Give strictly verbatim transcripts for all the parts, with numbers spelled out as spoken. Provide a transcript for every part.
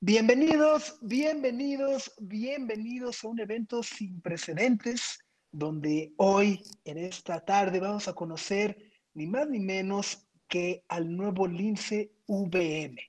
Bienvenidos, bienvenidos, bienvenidos a un evento sin precedentes, donde hoy, en esta tarde, vamos a conocer ni más ni menos que al nuevo Lince V M,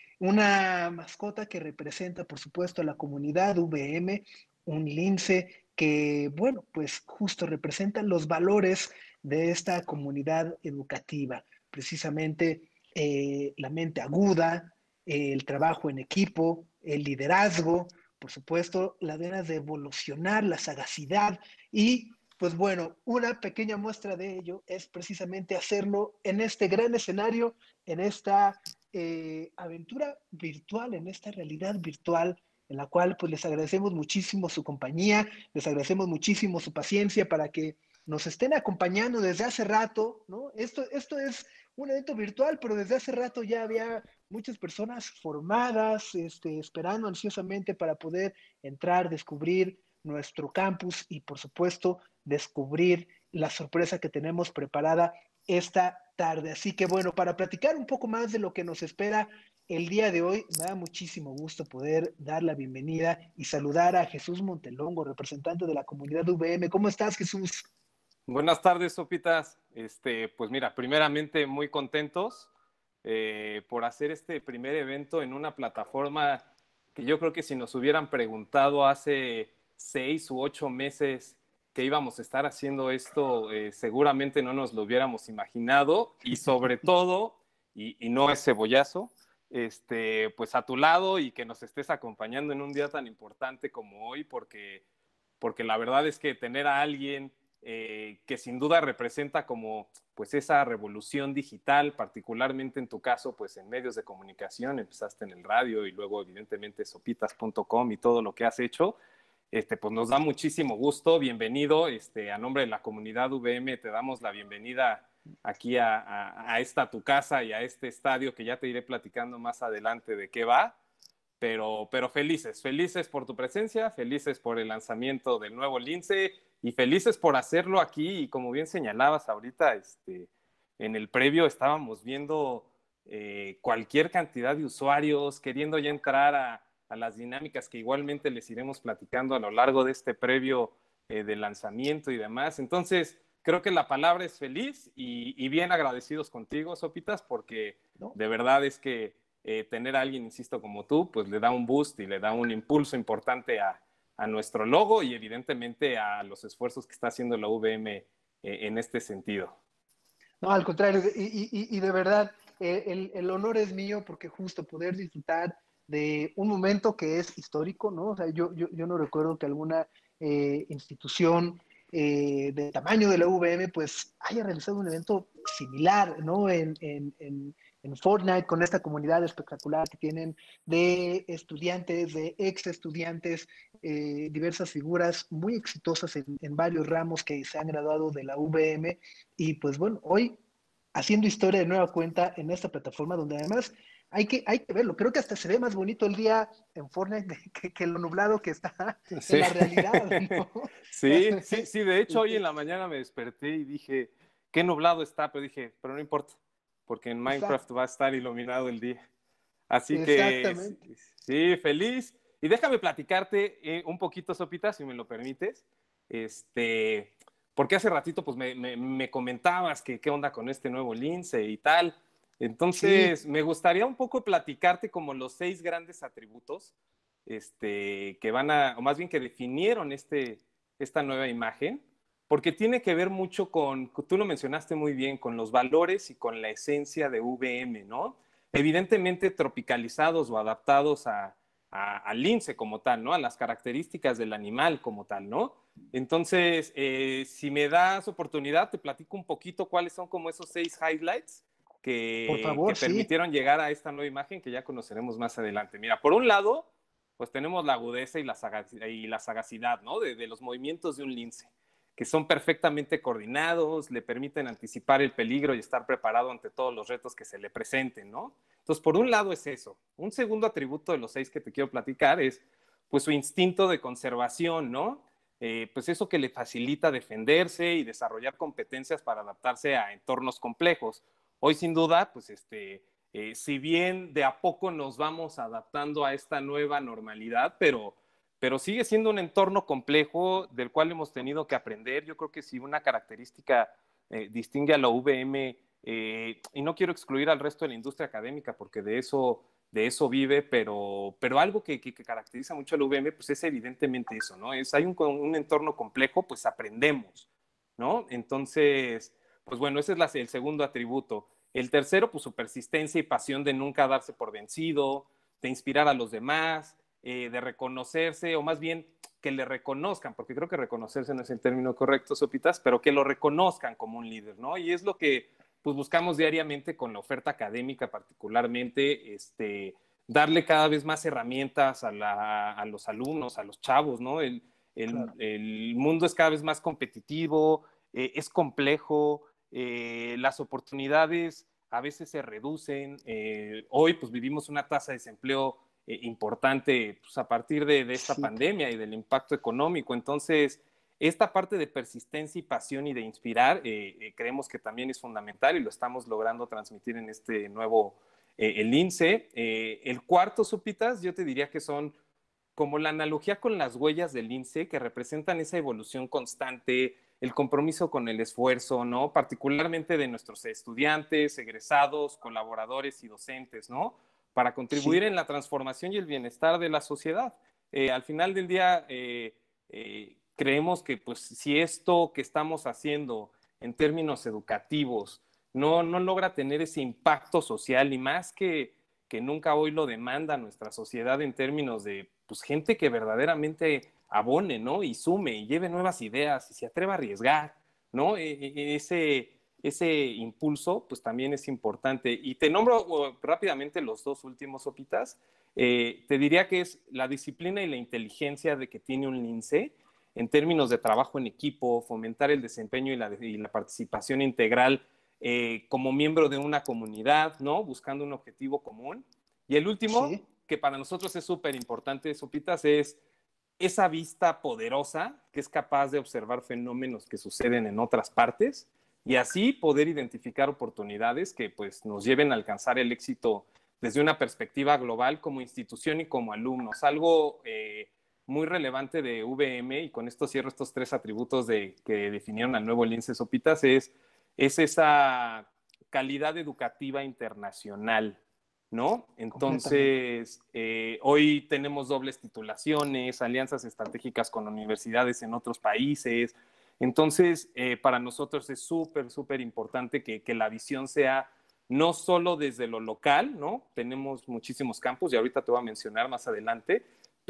una mascota que representa, por supuesto, a la comunidad V M, un lince que, bueno, pues justo representa los valores de esta comunidad educativa, precisamente eh, la mente aguda, eh, el trabajo en equipo, el liderazgo, por supuesto, las ganas de evolucionar, la sagacidad y, pues bueno, una pequeña muestra de ello es precisamente hacerlo en este gran escenario, en esta eh, aventura virtual, en esta realidad virtual, en la cual pues les agradecemos muchísimo su compañía, les agradecemos muchísimo su paciencia para que nos estén acompañando desde hace rato, ¿no? Esto, esto es un evento virtual, pero desde hace rato ya había muchas personas formadas, este, esperando ansiosamente para poder entrar, descubrir nuestro campus y, por supuesto, descubrir la sorpresa que tenemos preparada esta tarde. Así que, bueno, para platicar un poco más de lo que nos espera el día de hoy, me da muchísimo gusto poder dar la bienvenida y saludar a Jesús Montelongo, representante de la comunidad V M. ¿Cómo estás, Jesús? Buenas tardes, Sopitas. Este, pues mira, primeramente muy contentos eh, por hacer este primer evento en una plataforma que yo creo que si nos hubieran preguntado hace seis u ocho meses que íbamos a estar haciendo esto, eh, seguramente no nos lo hubiéramos imaginado y sobre todo, y, y no es cebollazo, este, pues a tu lado y que nos estés acompañando en un día tan importante como hoy, porque, porque la verdad es que tener a alguien Eh, que sin duda representa como pues esa revolución digital, particularmente en tu caso pues en medios de comunicación, empezaste en el radio y luego evidentemente sopitas punto com y todo lo que has hecho, este, pues nos da muchísimo gusto, bienvenido, este, a nombre de la comunidad V M te damos la bienvenida aquí a, a, a esta tu casa y a este estadio que ya te iré platicando más adelante de qué va. Pero, pero felices, felices por tu presencia, felices por el lanzamiento del nuevo Lince y felices por hacerlo aquí. Y como bien señalabas ahorita, este, en el previo estábamos viendo eh, cualquier cantidad de usuarios queriendo ya entrar a, a las dinámicas que igualmente les iremos platicando a lo largo de este previo eh, de lanzamiento y demás. Entonces, creo que la palabra es feliz y, y bien agradecidos contigo, Sopitas, porque ¿No? de verdad es que Eh, tener a alguien, insisto, como tú, pues le da un boost y le da un impulso importante a, a nuestro logo y evidentemente a los esfuerzos que está haciendo la V M eh, en este sentido. No, al contrario, y, y, y de verdad, eh, el, el honor es mío porque justo poder disfrutar de un momento que es histórico, ¿no? O sea, yo, yo, yo no recuerdo que alguna eh, institución eh, de tamaño de la U V M pues haya realizado un evento similar, ¿no? En, en, en, en Fortnite, con esta comunidad espectacular que tienen de estudiantes, de ex estudiantes, eh, diversas figuras muy exitosas en, en varios ramos que se han graduado de la U V M. Y pues bueno, hoy haciendo historia de nueva cuenta en esta plataforma donde además hay que, hay que verlo. Creo que hasta se ve más bonito el día en Fortnite que, que lo nublado que está en Sí. la realidad, ¿no? sí, sí, sí, de hecho hoy en la mañana me desperté y dije, qué nublado está, pero dije, pero no importa, porque en Minecraft Exact, va a estar iluminado el día. Así que exactamente. sí, feliz. Y déjame platicarte eh, un poquito, Sopita, si me lo permites. Este, porque hace ratito pues me, me, me comentabas que qué onda con este nuevo Lince y tal. Sí, Entonces, me gustaría un poco platicarte como los seis grandes atributos este, que van a, o más bien que definieron este, esta nueva imagen, porque tiene que ver mucho con, tú lo mencionaste muy bien, con los valores y con la esencia de V M, ¿no? Evidentemente tropicalizados o adaptados a, a, al lince como tal, ¿no? A las características del animal como tal, ¿no? Entonces, eh, si me das oportunidad, te platico un poquito cuáles son como esos seis highlights por que, que favor, sí. permitieron llegar a esta nueva imagen que ya conoceremos más adelante. Mira, por un lado, pues tenemos la agudeza y la, sagacidad, y la sagacidad, ¿no? De, de los movimientos de un lince, que son perfectamente coordinados, le permiten anticipar el peligro y estar preparado ante todos los retos que se le presenten, ¿no? Entonces, por un lado es eso. Un segundo atributo de los seis que te quiero platicar es, pues, su instinto de conservación, ¿no? Eh, pues eso que le facilita defenderse y desarrollar competencias para adaptarse a entornos complejos. Hoy, sin duda, pues, este, Eh, si bien de a poco nos vamos adaptando a esta nueva normalidad, pero, pero sigue siendo un entorno complejo del cual hemos tenido que aprender. Yo creo que si una característica eh, distingue a la U V M, eh, y no quiero excluir al resto de la industria académica porque de eso, de eso vive, pero, pero algo que, que, que caracteriza mucho a la U V M pues es evidentemente eso, ¿no? Es, hay un, un entorno complejo, pues aprendemos, ¿no? Entonces, pues bueno, ese es la, el segundo atributo. El tercero, pues su persistencia y pasión de nunca darse por vencido, de inspirar a los demás, eh, de reconocerse, o más bien que le reconozcan, porque creo que reconocerse no es el término correcto, Sopitas, pero que lo reconozcan como un líder, ¿no? Y es lo que pues buscamos diariamente con la oferta académica particularmente, este, darle cada vez más herramientas a, la, a los alumnos, a los chavos, ¿no? El, el, Claro. el mundo es cada vez más competitivo, eh, es complejo, eh, las oportunidades a veces se reducen. Eh, hoy pues vivimos una tasa de desempleo eh, importante pues, a partir de, de esta Sí, pandemia y del impacto económico. Entonces, esta parte de persistencia y pasión y de inspirar, eh, eh, creemos que también es fundamental y lo estamos logrando transmitir en este nuevo, eh, el INSEE. Eh, el cuarto, Supitas, yo te diría que son como la analogía con las huellas del INSEE, que representan esa evolución constante, el compromiso con el esfuerzo, ¿no? Particularmente de nuestros estudiantes, egresados, colaboradores y docentes, ¿no? Para contribuir sí, en la transformación y el bienestar de la sociedad. Eh, al final del día, eh, eh, creemos que pues si esto que estamos haciendo en términos educativos no, no logra tener ese impacto social y más que, que nunca hoy lo demanda nuestra sociedad en términos de pues, gente que verdaderamente abone, ¿no? Y sume y lleve nuevas ideas y se atreva a arriesgar, ¿no? E, e, ese, ese impulso, pues también es importante. Y te nombro uh, rápidamente los dos últimos, Sopitas. Eh, te diría que es la disciplina y la inteligencia de que tiene un lince en términos de trabajo en equipo, fomentar el desempeño y la, y la participación integral eh, como miembro de una comunidad, ¿no? Buscando un objetivo común. Y el último, sí. que para nosotros es súper importante, Sopitas, es esa vista poderosa que es capaz de observar fenómenos que suceden en otras partes y así poder identificar oportunidades que pues nos lleven a alcanzar el éxito desde una perspectiva global como institución y como alumnos. Algo eh, muy relevante de V M, y con esto cierro estos tres atributos de, que definieron al nuevo Lince Sopitas, es, es esa calidad educativa internacional, ¿no? Completamente. Entonces, eh, hoy tenemos dobles titulaciones, alianzas estratégicas con universidades en otros países. Entonces, eh, para nosotros es súper, súper importante que, que la visión sea no solo desde lo local, ¿no? Tenemos muchísimos campos y ahorita te voy a mencionar más adelante,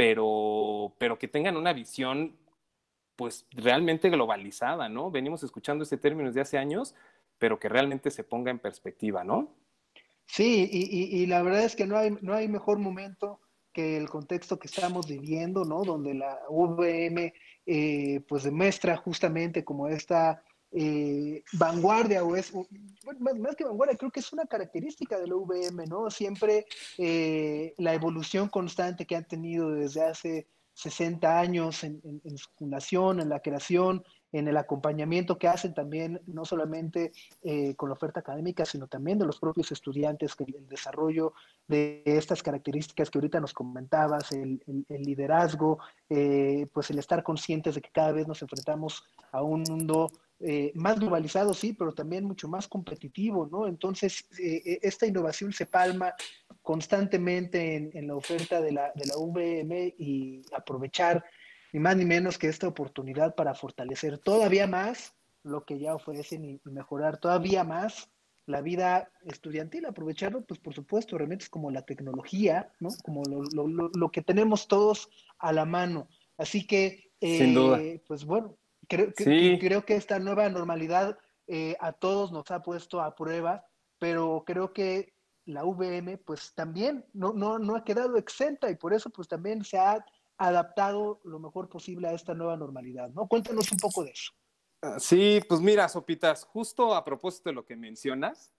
pero, pero que tengan una visión pues realmente globalizada, ¿no? Venimos escuchando este término desde hace años, pero que realmente se ponga en perspectiva, ¿no? Sí, y, y- y la verdad es que no hay, no hay mejor momento que el contexto que estamos viviendo, ¿no? Donde la U V M eh, pues demuestra justamente como esta eh, vanguardia o es, bueno, más, más que vanguardia, creo que es una característica de la U V M, ¿no? Siempre eh, la evolución constante que han tenido desde hace sesenta años en, en, en su fundación, en la creación, en el acompañamiento que hacen también, no solamente eh, con la oferta académica, sino también de los propios estudiantes, que el desarrollo de estas características que ahorita nos comentabas, el, el, el liderazgo, eh, pues el estar conscientes de que cada vez nos enfrentamos a un mundo eh, más globalizado, sí, pero también mucho más competitivo, ¿no? Entonces, eh, esta innovación se palma constantemente en, en la oferta de la, de la U V M y aprovechar ni más ni menos que esta oportunidad para fortalecer todavía más lo que ya ofrecen y, y mejorar todavía más la vida estudiantil, aprovecharlo, pues por supuesto, herramientas como la tecnología, ¿no? Como lo, lo, lo, lo que tenemos todos a la mano. Así que, Sin duda. eh, pues bueno, creo que, que, Sí, creo que esta nueva normalidad eh, a todos nos ha puesto a prueba, pero creo que la V M pues también no, no, no ha quedado exenta y por eso pues también se ha adaptado lo mejor posible a esta nueva normalidad, ¿no? Cuéntanos un poco de eso. sí, pues mira, Sopitas, justo a propósito de lo que mencionas,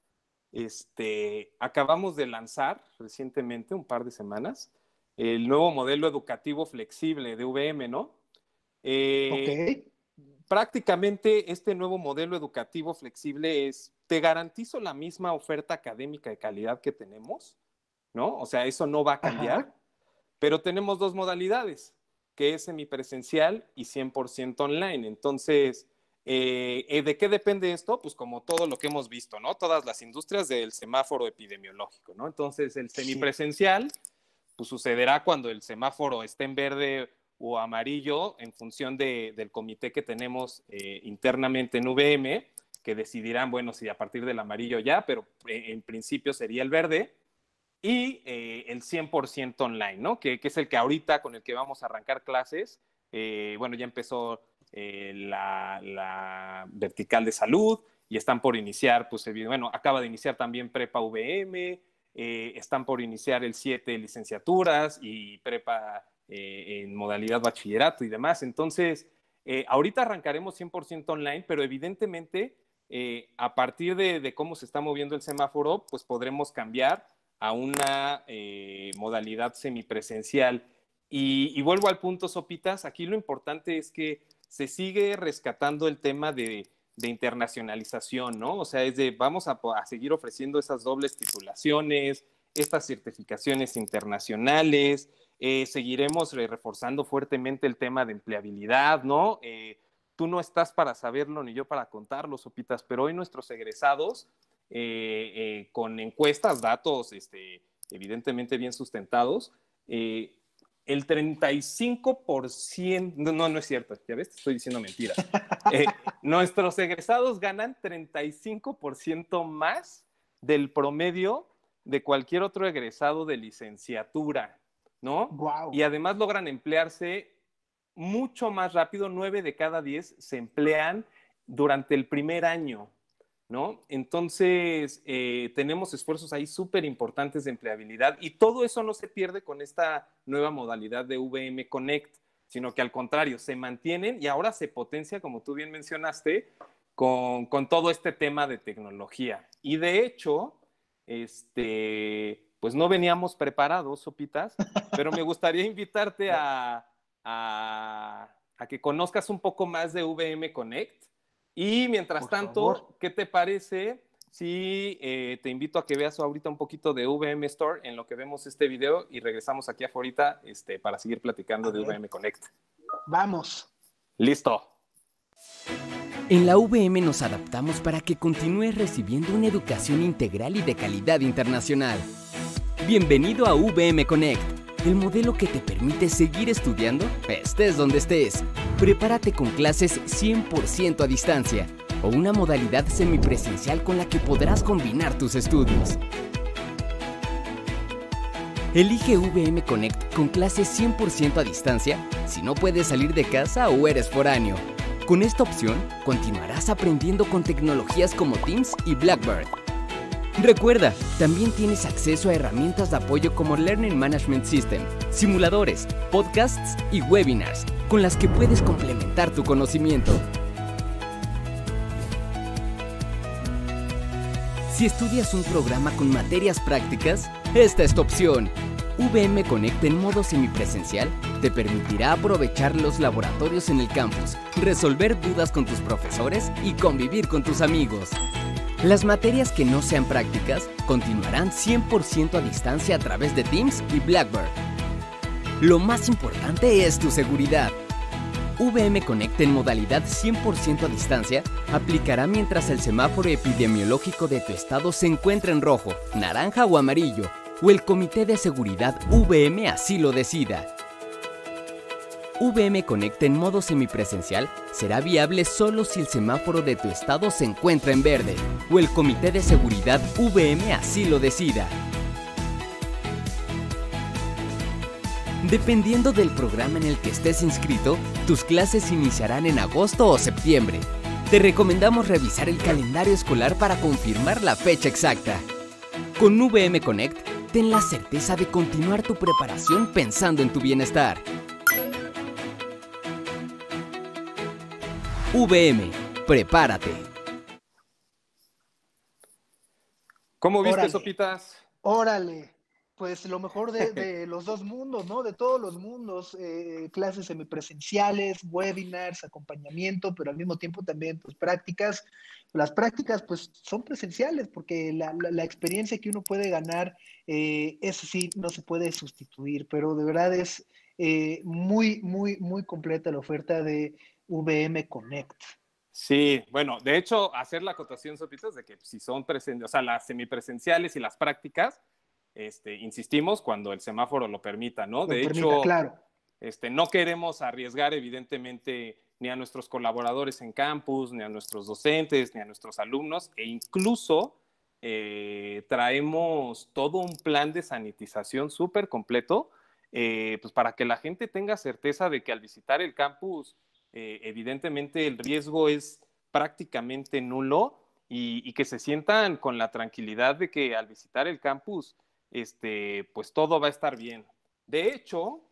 este, acabamos de lanzar recientemente, un par de semanas, el nuevo modelo educativo flexible de V M, ¿no? Ok, Eh, prácticamente este nuevo modelo educativo flexible es, te garantizo la misma oferta académica de calidad que tenemos, ¿no? O sea, eso no va a cambiar, Ajá. pero tenemos dos modalidades, que es semipresencial y cien por ciento online. Entonces, eh, ¿de qué depende esto? Pues como todo lo que hemos visto, ¿no? Todas las industrias del semáforo epidemiológico, ¿no? Entonces, el semipresencial, pues sucederá cuando el semáforo esté en verde o amarillo en función de, del comité que tenemos eh, internamente en V M, que decidirán, bueno, si a partir del amarillo ya, pero en principio sería el verde. Y eh, el cien por ciento online, ¿no? Que, que es el que ahorita con el que vamos a arrancar clases. Eh, bueno, ya empezó eh, la, la vertical de salud y están por iniciar, pues, bueno, acaba de iniciar también Prepa V M, eh, están por iniciar el siete licenciaturas y Prepa eh, en modalidad bachillerato y demás. Entonces, eh, ahorita arrancaremos cien por ciento online, pero evidentemente, eh, a partir de, de cómo se está moviendo el semáforo, pues podremos cambiar a una eh, modalidad semipresencial. Y, y vuelvo al punto, Sopitas, aquí lo importante es que se sigue rescatando el tema de, de internacionalización, ¿no? O sea, es de vamos a, a seguir ofreciendo esas dobles titulaciones, estas certificaciones internacionales, eh, seguiremos reforzando fuertemente el tema de empleabilidad, ¿no? Eh, tú no estás para saberlo ni yo para contarlo, Sopitas, pero hoy nuestros egresados, eh, eh, con encuestas, datos este, evidentemente bien sustentados, eh, el treinta y cinco por ciento, no, no es cierto, ya ves, te estoy diciendo mentiras. Eh, nuestros egresados ganan treinta y cinco por ciento más del promedio de cualquier otro egresado de licenciatura, ¿no? Wow. Y además logran emplearse mucho más rápido, nueve de cada diez se emplean durante el primer año, ¿no? Entonces, eh, tenemos esfuerzos ahí súper importantes de empleabilidad y todo eso no se pierde con esta nueva modalidad de V M Connect, sino que al contrario, se mantienen y ahora se potencia, como tú bien mencionaste, con, con todo este tema de tecnología. Y de hecho, este, pues no veníamos preparados, Sopitas, pero me gustaría invitarte a, a, a que conozcas un poco más de V M Connect. Y mientras Por tanto, favor. ¿qué te parece si eh, te invito a que veas ahorita un poquito de V M Store en lo que vemos este video y regresamos aquí afuera este, para seguir platicando de V M Connect? Vamos. Listo. En la V M nos adaptamos para que continúes recibiendo una educación integral y de calidad internacional. Bienvenido a V M Connect, el modelo que te permite seguir estudiando, estés donde estés. Prepárate con clases cien por ciento a distancia o una modalidad semipresencial con la que podrás combinar tus estudios. Elige V M Connect con clases cien por ciento a distancia si no puedes salir de casa o eres foráneo. Con esta opción, continuarás aprendiendo con tecnologías como Teams y Blackboard. Recuerda, también tienes acceso a herramientas de apoyo como Learning Management System, simuladores, podcasts y webinars, con las que puedes complementar tu conocimiento. Si estudias un programa con materias prácticas, esta es tu opción. V M Connect en modo semipresencial te permitirá aprovechar los laboratorios en el campus, resolver dudas con tus profesores y convivir con tus amigos. Las materias que no sean prácticas continuarán cien por ciento a distancia a través de Teams y Blackboard. Lo más importante es tu seguridad. V M Connect en modalidad cien por ciento a distancia aplicará mientras el semáforo epidemiológico de tu estado se encuentre en rojo, naranja o amarillo, o el Comité de Seguridad V M así lo decida. V M Connect en modo semipresencial será viable solo si el semáforo de tu estado se encuentra en verde o el Comité de Seguridad V M así lo decida. Dependiendo del programa en el que estés inscrito, tus clases iniciarán en agosto o septiembre. Te recomendamos revisar el calendario escolar para confirmar la fecha exacta. Con V M Connect, ten la certeza de continuar tu preparación pensando en tu bienestar. V M, prepárate. ¿Cómo viste, Órale. Sopitas? Órale. Pues lo mejor de, de los dos mundos, ¿no? De todos los mundos, eh, clases semipresenciales, webinars, acompañamiento, pero al mismo tiempo también, pues, prácticas. Las prácticas, pues, son presenciales, porque la, la, la experiencia que uno puede ganar, eh, eso sí, no se puede sustituir, pero de verdad es eh, muy, muy, muy completa la oferta de V M Connect. Sí, bueno, de hecho, hacer la acotación, Sopitas, de que si son presenciales, o sea, las semipresenciales y las prácticas, Este, insistimos cuando el semáforo lo permita, ¿no? Lo de permita, hecho, claro. este, no queremos arriesgar, evidentemente, ni a nuestros colaboradores en campus, ni a nuestros docentes, ni a nuestros alumnos, e incluso eh, traemos todo un plan de sanitización súper completo, eh, pues para que la gente tenga certeza de que al visitar el campus, eh, evidentemente el riesgo es prácticamente nulo y, y que se sientan con la tranquilidad de que al visitar el campus, este, pues todo va a estar bien. De hecho,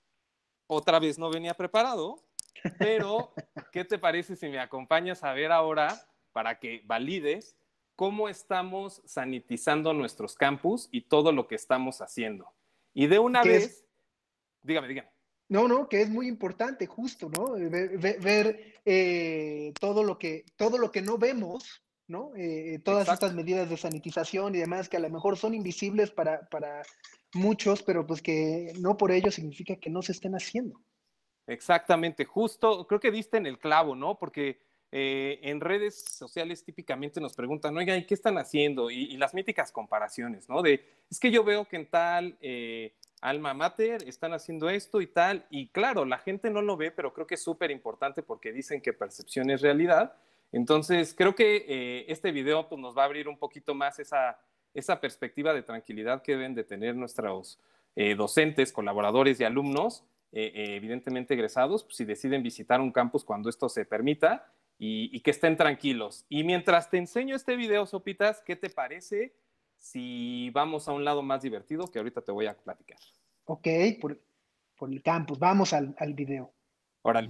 otra vez no venía preparado, pero ¿qué te parece si me acompañas a ver ahora, para que valides, cómo estamos sanitizando nuestros campus y todo lo que estamos haciendo? Y de una ¿Qué vez, es? dígame, dígame. No, no, que es muy importante, justo, ¿no? Ver, ver, ver eh, todo, lo que, todo lo que no vemos, ¿no? Eh, todas Exacto. estas medidas de sanitización y demás que a lo mejor son invisibles para, para muchos, pero pues que no por ello significa que no se estén haciendo. Exactamente, justo, creo que diste en el clavo, ¿no? Porque eh, en redes sociales típicamente nos preguntan, oiga, ¿y qué están haciendo? Y, y las míticas comparaciones, ¿no? De, es que yo veo que en tal eh, alma mater están haciendo esto y tal, y claro, la gente no lo ve, pero creo que es súper importante porque dicen que percepción es realidad. Entonces, creo que eh, este video pues, nos va a abrir un poquito más esa, esa perspectiva de tranquilidad que deben de tener nuestros eh, docentes, colaboradores y alumnos, Eh, eh, evidentemente egresados, pues, si deciden visitar un campus cuando esto se permita y, y que estén tranquilos. Y mientras te enseño este video, Sopitas, ¿qué te parece si vamos a un lado más divertido que ahorita te voy a platicar? Ok, por, por el campus, vamos al, al video. Órale.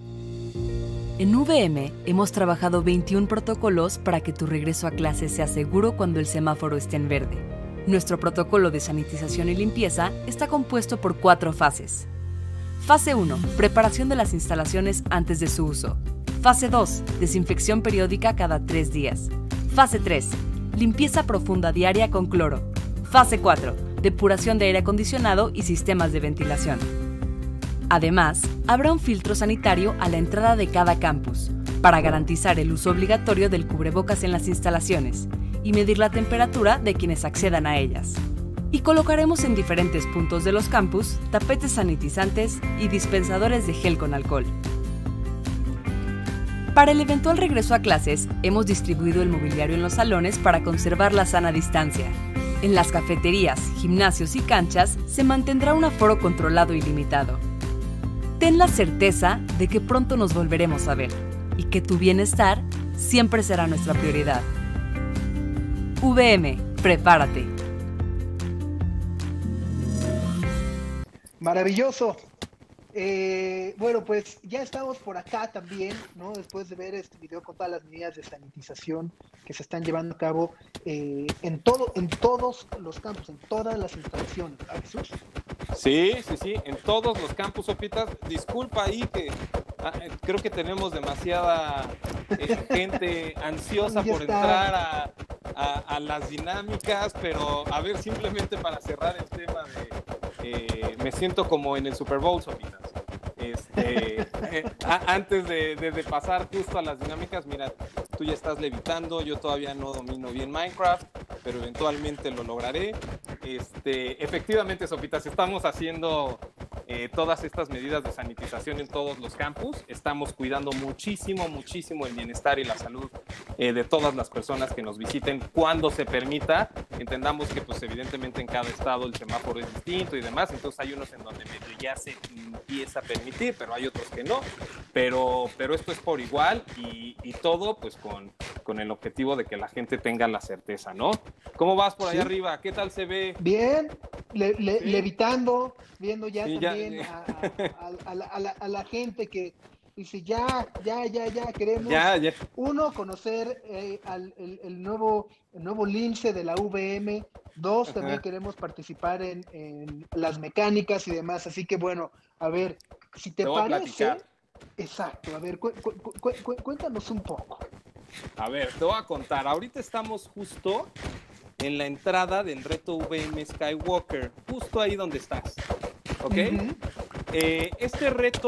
En V M hemos trabajado veintiún protocolos para que tu regreso a clase sea seguro cuando el semáforo esté en verde. Nuestro protocolo de sanitización y limpieza está compuesto por cuatro fases. Fase uno. Preparación de las instalaciones antes de su uso. Fase dos. Desinfección periódica cada tres días. Fase tres. Limpieza profunda diaria con cloro. Fase cuatro. Depuración de aire acondicionado y sistemas de ventilación. Además, habrá un filtro sanitario a la entrada de cada campus para garantizar el uso obligatorio del cubrebocas en las instalaciones y medir la temperatura de quienes accedan a ellas. Y colocaremos en diferentes puntos de los campus tapetes sanitizantes y dispensadores de gel con alcohol. Para el eventual regreso a clases, hemos distribuido el mobiliario en los salones para conservar la sana distancia. En las cafeterías, gimnasios y canchas se mantendrá un aforo controlado y limitado. Ten la certeza de que pronto nos volveremos a ver y que tu bienestar siempre será nuestra prioridad. V M, prepárate. Maravilloso. Eh, bueno, pues ya estamos por acá también, ¿no? Después de ver este video con todas las medidas de sanitización que se están llevando a cabo eh, en todo, en todos los campus, en todas las instalaciones, ¿verdad, Jesús? Sí, sí, sí, en todos los campus, Sopitas. Disculpa ahí que ah, creo que tenemos demasiada eh, gente ansiosa Ya por está. entrar a, a, a las dinámicas, pero a ver, simplemente para cerrar el tema de... Eh, me siento como en el Super Bowl, Sopitas. Este, eh, a, antes de, de, de pasar justo a las dinámicas, mira, tú ya estás levitando, yo todavía no domino bien Minecraft, pero eventualmente lo lograré. Este, efectivamente, Sopitas, estamos haciendo eh, todas estas medidas de sanitización en todos los campus. Estamos cuidando muchísimo, muchísimo el bienestar y la salud eh, de todas las personas que nos visiten cuando se permita. Entendamos que, pues, evidentemente en cada estado el semáforo es distinto y demás, entonces hay unos en donde medio ya se empieza a permitir, pero hay otros que no. Pero, pero esto es por igual y, y todo, pues, con, con el objetivo de que la gente tenga la certeza, ¿no? ¿Cómo vas por allá Sí. arriba? ¿Qué tal se ve? Bien, le, le, Sí. levitando, viendo ya Sí, ya. también a, a, a, a, la, a, la, a la gente que Dice, ya, ya, ya, ya, queremos, Ya, ya. uno, conocer eh, al, el, el nuevo, el nuevo lince de la V M, dos, Ajá. también queremos participar en, en las mecánicas y demás, así que bueno, a ver, si te, Te voy a parece, platicar. exacto, a ver, cu cu cu cu cuéntanos un poco. A ver, te voy a contar. Ahorita estamos justo en la entrada del reto V M Skywalker, justo ahí donde estás, ¿ok? Uh-huh. eh, este reto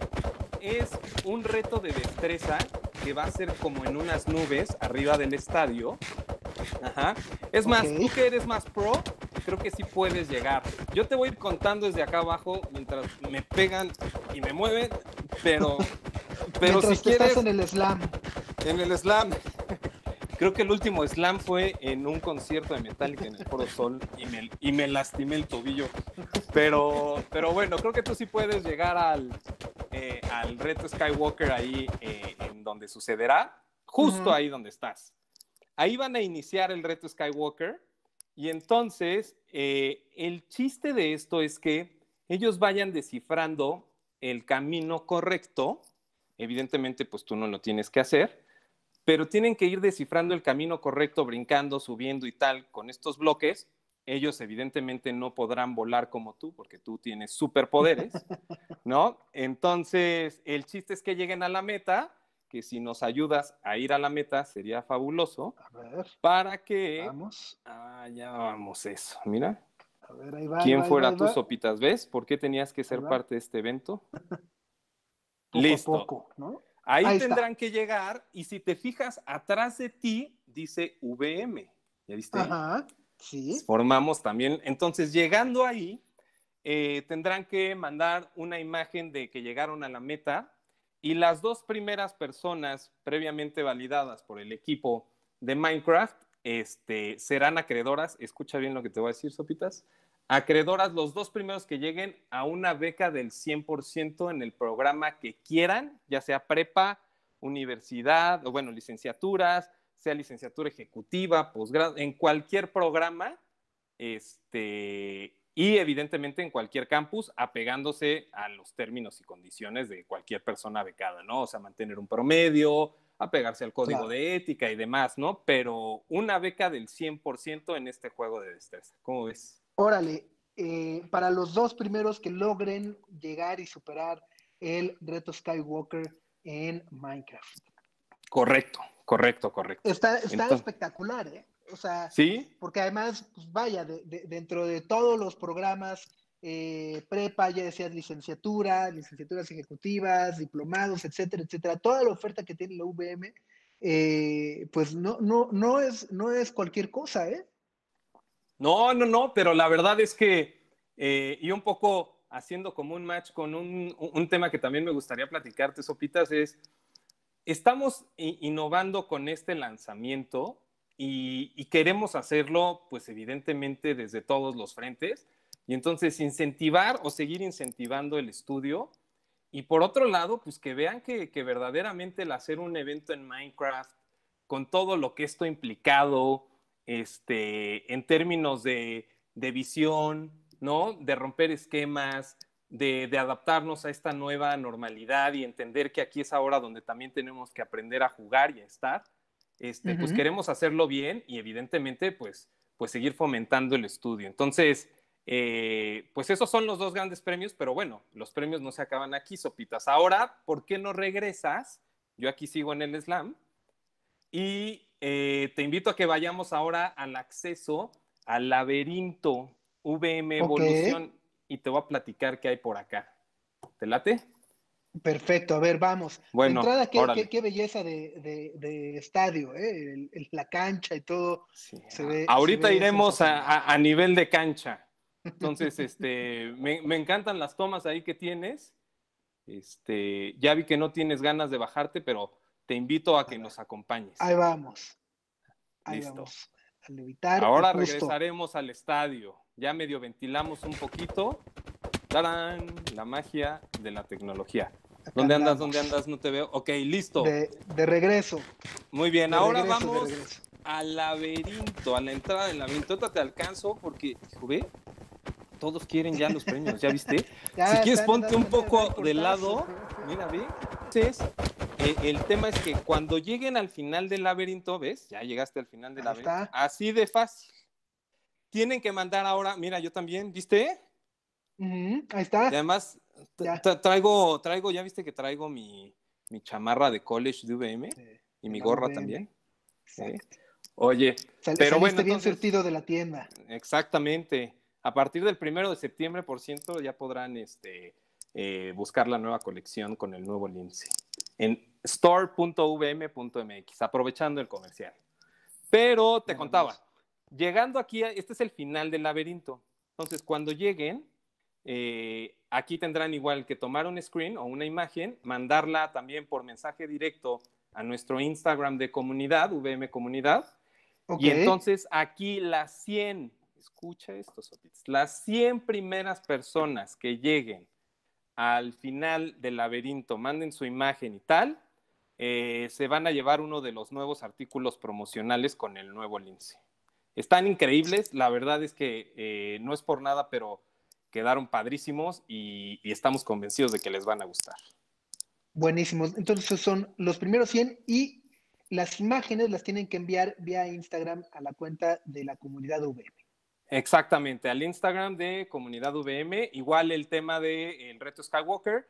es un reto de destreza que va a ser como en unas nubes arriba del estadio. Ajá. Es más, Ok. tú que eres más pro, creo que sí puedes llegar. Yo te voy a ir contando desde acá abajo mientras me pegan y me mueven, pero, pero Mientras si te quieres... estás en el slam. En el slam. Creo que el último slam fue en un concierto de Metallica en el Foro Sol y me, y me lastimé el tobillo. Pero, pero bueno, creo que tú sí puedes llegar al, eh, al reto Skywalker ahí eh, en donde sucederá, justo Uh-huh. ahí donde estás. Ahí van a iniciar el reto Skywalker y entonces eh, el chiste de esto es que ellos vayan descifrando el camino correcto. Evidentemente, pues tú no lo tienes que hacer, pero tienen que ir descifrando el camino correcto, brincando, subiendo y tal, con estos bloques. Ellos evidentemente no podrán volar como tú, porque tú tienes superpoderes, ¿no? Entonces, el chiste es que lleguen a la meta, que si nos ayudas a ir a la meta sería fabuloso, A ver, para que... vamos. Ah, ya vamos eso, mira. A ver, ahí va, ahí ¿Quién va, ahí fuera va, ahí tú, va. Sopitas? ¿Ves? ¿Por qué tenías que ser va. parte de este evento? Poco Listo. a poco, ¿no? Ahí, Ahí tendrán está. que llegar y si te fijas, atrás de ti dice V M. ¿Ya viste? Ajá, sí. Formamos también. Entonces, llegando ahí, eh, tendrán que mandar una imagen de que llegaron a la meta y las dos primeras personas previamente validadas por el equipo de Minecraft este, serán acreedoras. Escucha bien lo que te voy a decir, Sopitas. Acreedoras los dos primeros que lleguen a una beca del cien por ciento en el programa que quieran, ya sea prepa, universidad, o bueno, licenciaturas, sea licenciatura ejecutiva, posgrado, en cualquier programa, este, y evidentemente en cualquier campus, apegándose a los términos y condiciones de cualquier persona becada, ¿no? O sea, mantener un promedio, apegarse al código Claro. de ética y demás, ¿no? Pero una beca del cien por ciento en este juego de destreza. ¿Cómo ves? Órale, eh, para los dos primeros que logren llegar y superar el reto Skywalker en Minecraft. Correcto, correcto, correcto. Está, está Entonces, espectacular, ¿eh? O sea, ¿sí? porque además, pues vaya, de, de, dentro de todos los programas, eh, prepa, ya decías licenciatura, licenciaturas ejecutivas, diplomados, etcétera, etcétera, toda la oferta que tiene la V M, eh, pues no, no, no, es, no es cualquier cosa, ¿eh? No, no, no, pero la verdad es que, eh, y un poco haciendo como un match con un, un tema que también me gustaría platicarte, Sopitas, es, estamos innovando con este lanzamiento y, y queremos hacerlo, pues evidentemente desde todos los frentes, y entonces incentivar o seguir incentivando el estudio, y por otro lado, pues que vean que, que verdaderamente el hacer un evento en Minecraft, con todo lo que esto ha implicado, este, en términos de, de visión, ¿no? De romper esquemas, de, de adaptarnos a esta nueva normalidad y entender que aquí es ahora donde también tenemos que aprender a jugar y a estar, este, uh-huh. Pues queremos hacerlo bien y evidentemente pues, pues seguir fomentando el estudio. Entonces, eh, pues esos son los dos grandes premios, pero bueno, los premios no se acaban aquí, Sopitas. Ahora, ¿por qué no regresas? Yo aquí sigo en el slam y eh, te invito a que vayamos ahora al acceso al laberinto V M Evolución, okay. Y te voy a platicar qué hay por acá. ¿Te late? Perfecto, a ver, vamos. Bueno, de entrada, qué, qué, qué belleza de, de, de estadio, ¿eh? El, el, la cancha y todo. Sí. Se ve, ahorita se ve iremos a, a, a nivel de cancha. Entonces, este, me, me encantan las tomas ahí que tienes. Este, ya vi que no tienes ganas de bajarte, pero te invito a que nos acompañes. Ahí vamos. Ahí Listo. Vamos. A levitar. Ahora regresaremos al estadio. Ya medio ventilamos un poquito. ¡Tarán! La magia de la tecnología. Acá ¿Dónde andamos. andas? ¿Dónde andas? No te veo. Ok, listo. De, de regreso. Muy bien, de ahora regreso, vamos al laberinto, a la entrada del laberinto. Te alcanzo porque, hijo, ve, todos quieren ya los premios, ¿ya viste? Ya, si quieres, ponte un poco de lado. Mira, ve. Entonces, eh, el tema es que cuando lleguen al final del laberinto, ¿ves? Ya llegaste al final del Ahí laberinto. está. Así de fácil. Tienen que mandar ahora, mira, yo también, ¿viste? Uh-huh. Ahí está. Y además, Ya. traigo, traigo, ya viste que traigo mi, mi chamarra de college de U V M sí, y mi gorra U V M también. Exacto. ¿Sí? Oye, Sal, pero saliste bueno, bien entonces, surtido de la tienda. Exactamente. A partir del primero de septiembre, por ciento, ya podrán este, eh, buscar la nueva colección con el nuevo Lince en store punto u v m punto m x, aprovechando el comercial. Pero te contaba, llegando aquí, este es el final del laberinto. Entonces, cuando lleguen, eh, aquí tendrán igual que tomar un screen o una imagen, mandarla también por mensaje directo a nuestro Instagram de comunidad, U V M Comunidad. Okay. Y entonces aquí las cien, escucha esto, Sopitas, las cien primeras personas que lleguen al final del laberinto, manden su imagen y tal, eh, se van a llevar uno de los nuevos artículos promocionales con el nuevo Lince. Están increíbles, la verdad es que eh, no es por nada, pero quedaron padrísimos y, y estamos convencidos de que les van a gustar. Buenísimos. Entonces son los primeros cien y las imágenes las tienen que enviar vía Instagram a la cuenta de la comunidad U V M. Exactamente, al Instagram de comunidad U V M. Igual el tema del reto Skywalker,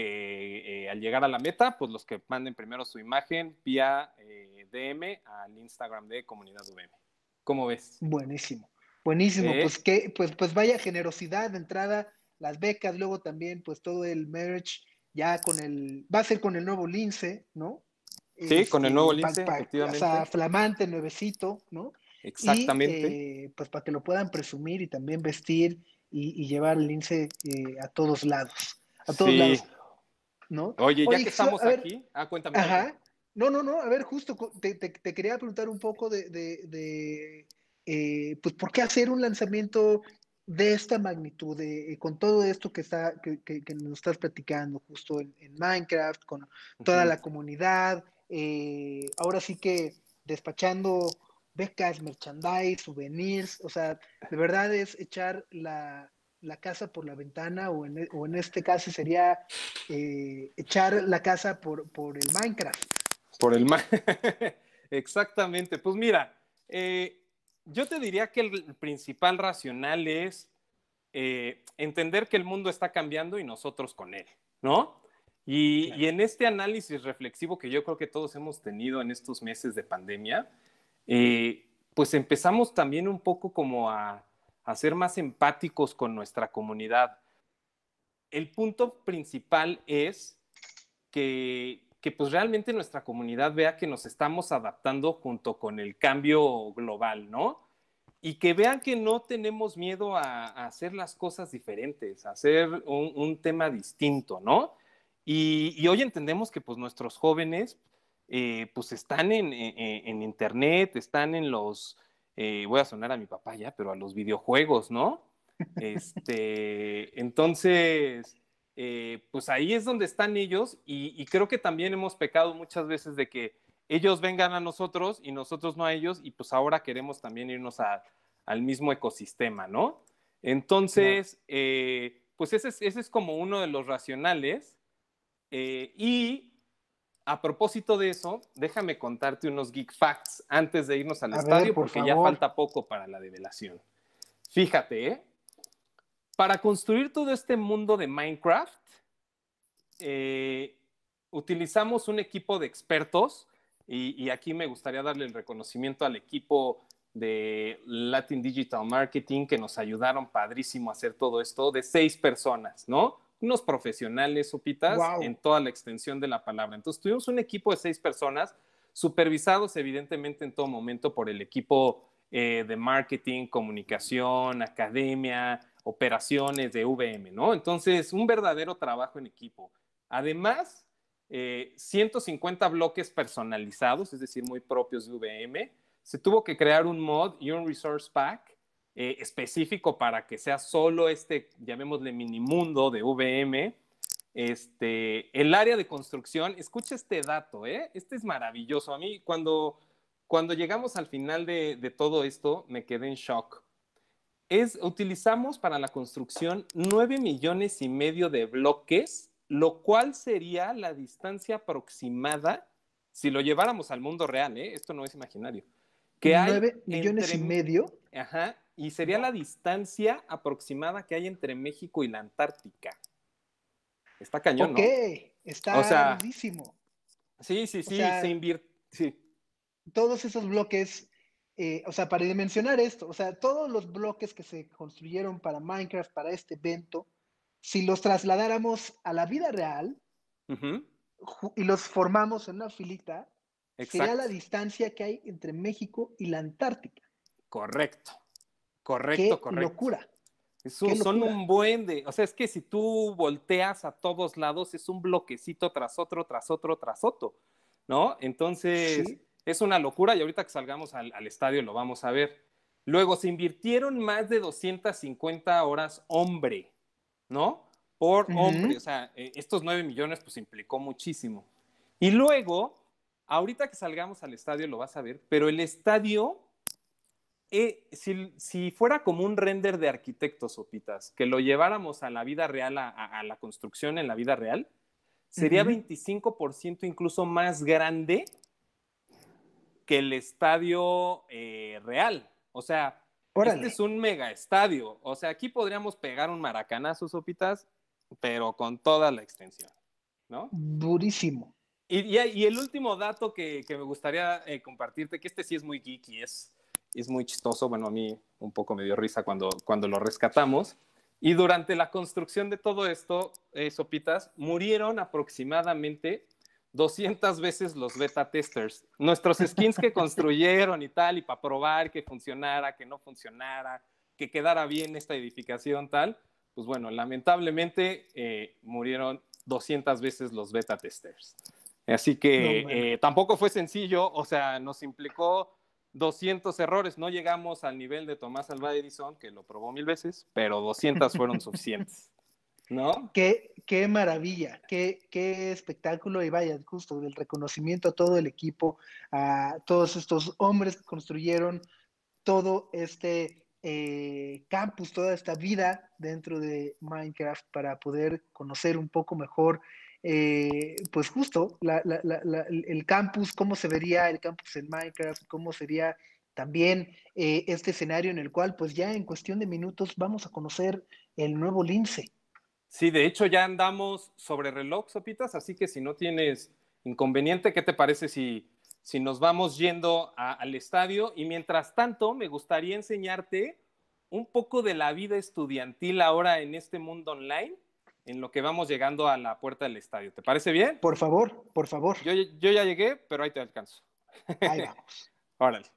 que eh, al llegar a la meta, pues los que manden primero su imagen vía eh, D M al Instagram de comunidad U V M. ¿Cómo ves? Buenísimo, buenísimo. ¿Eh? Pues, que, pues, pues vaya generosidad de entrada, las becas, luego también pues todo el merch, ya con el, va a ser con el nuevo Lince, ¿no? Sí, este, con el nuevo Lince, pa, pa, efectivamente. O sea, flamante, nuevecito, ¿no? Exactamente. Y eh, pues para que lo puedan presumir y también vestir y, y llevar el Lince eh, a todos lados. A todos sí. lados. ¿No? Oye, ya Oye, que estamos ver, aquí. Ah, cuéntame. Ajá. Cuéntame. No, no, no. A ver, justo te, te, te quería preguntar un poco de, de, de eh, pues, ¿por qué hacer un lanzamiento de esta magnitud, de, eh, con todo esto que, está, que, que, que nos estás platicando, justo en, en Minecraft, con toda uh-huh. la comunidad? Eh, ahora sí que despachando becas, merchandise, souvenirs, o sea, de verdad es echar la, la casa por la ventana, o en, o en este caso sería eh, echar la casa por, por el Minecraft. Por el Minecraft. Exactamente. Pues mira, eh, yo te diría que el principal racional es eh, entender que el mundo está cambiando y nosotros con él, ¿no? Y, claro. y en este análisis reflexivo que yo creo que todos hemos tenido en estos meses de pandemia, eh, pues empezamos también un poco como a, a ser más empáticos con nuestra comunidad. El punto principal es que, que pues realmente nuestra comunidad vea que nos estamos adaptando junto con el cambio global, ¿no? Y que vean que no tenemos miedo a, a hacer las cosas diferentes, a hacer un, un tema distinto, ¿no? Y, y hoy entendemos que pues nuestros jóvenes eh, pues están en, en, en internet, están en los, eh, voy a sonar a mi papá ya, pero a los videojuegos, ¿no? Este, entonces, eh, pues ahí es donde están ellos y, y creo que también hemos pecado muchas veces de que ellos vengan a nosotros y nosotros no a ellos y pues ahora queremos también irnos a, al mismo ecosistema, ¿no? Entonces, claro. eh, pues ese es, ese es como uno de los racionales eh, y a propósito de eso, déjame contarte unos geek facts antes de irnos al a estadio ver, por porque favor. ya falta poco para la develación. Fíjate, ¿eh? Para construir todo este mundo de Minecraft, eh, utilizamos un equipo de expertos y, y aquí me gustaría darle el reconocimiento al equipo de Latin Digital Marketing que nos ayudaron padrísimo a hacer todo esto, de seis personas, ¿no? Unos profesionales, Sopitas, wow. en toda la extensión de la palabra. Entonces tuvimos un equipo de seis personas, supervisados evidentemente en todo momento por el equipo eh, de marketing, comunicación, academia, operaciones de U V M, ¿no? Entonces, un verdadero trabajo en equipo. Además, eh, ciento cincuenta bloques personalizados, es decir, muy propios de U V M. Se tuvo que crear un mod y un resource pack eh, específico para que sea solo este, llamémosle minimundo de U V M. Este, el área de construcción, escucha este dato, ¿eh? Este es maravilloso. A mí, cuando, cuando llegamos al final de, de todo esto, me quedé en shock. Es, utilizamos para la construcción nueve millones y medio de bloques lo cual sería la distancia aproximada, si lo lleváramos al mundo real, ¿eh? Esto no es imaginario, que hay Nueve millones entre... y medio. Ajá, y sería la distancia aproximada que hay entre México y la Antártica. Está cañón, Ok, ¿no? O está sea, durísimo. sí, sí, O sí, se sea, invierte, sí. todos esos bloques, eh, o sea, para dimensionar esto, o sea, todos los bloques que se construyeron para Minecraft, para este evento, si los trasladáramos a la vida real Uh-huh. ju- y los formamos en una filita, sería la Exacto, distancia que hay entre México y la Antártica. correcto, correcto, ¡Qué correcto. locura! Es ¡Qué un- son locura! un buen de, o sea, es que si tú volteas a todos lados, es un bloquecito tras otro, tras otro, tras otro, ¿no? Entonces, Sí. es una locura y ahorita que salgamos al, al estadio lo vamos a ver. Luego, se invirtieron más de doscientas cincuenta horas hombre, ¿no? Por hombre, o Ujú. sea, eh, estos nueve millones pues implicó muchísimo. Y luego, ahorita que salgamos al estadio lo vas a ver, pero el estadio eh, si, si fuera como un render de arquitectos, Sopitas, que lo lleváramos a la vida real, a, a, a la construcción en la vida real, sería Ujú. veinticinco por ciento incluso más grande que el estadio eh, real. O sea, este es Órale, un mega estadio. O sea, aquí podríamos pegar un maracanazo, Sopitas, pero con toda la extensión, ¿no? durísimo. Y, y, y el último dato que, que me gustaría eh, compartirte, que este sí es muy geeky, es, es muy chistoso, bueno, a mí un poco me dio risa cuando, cuando lo rescatamos. Y durante la construcción de todo esto, eh, Sopitas, murieron aproximadamente doscientas veces los beta testers. Nuestros skins que construyeron y tal, y para probar que funcionara, que no funcionara, que quedara bien esta edificación tal, pues bueno, lamentablemente eh, murieron doscientas veces los beta testers. Así No, que bueno. eh, tampoco fue sencillo, o sea, nos implicó doscientos errores. No llegamos al nivel de Tomás Alva Edison, que lo probó mil veces, pero doscientas fueron suficientes, ¿no? Qué, qué maravilla, qué, qué espectáculo y vaya, justo el reconocimiento a todo el equipo, a todos estos hombres que construyeron todo este eh, campus, toda esta vida dentro de Minecraft para poder conocer un poco mejor, eh, pues justo la, la, la, la, el campus, cómo se vería el campus en Minecraft, cómo sería también eh, este escenario en el cual pues ya en cuestión de minutos vamos a conocer el nuevo Lince. Sí, de hecho ya andamos sobre reloj, Sopitas, así que si no tienes inconveniente, ¿qué te parece si, si nos vamos yendo a, al estadio? Y mientras tanto, me gustaría enseñarte un poco de la vida estudiantil ahora en este mundo online, en lo que vamos llegando a la puerta del estadio. ¿Te parece bien? Por favor, por favor, Yo, yo ya llegué, pero ahí te alcanzo. ahí vamos. Órale.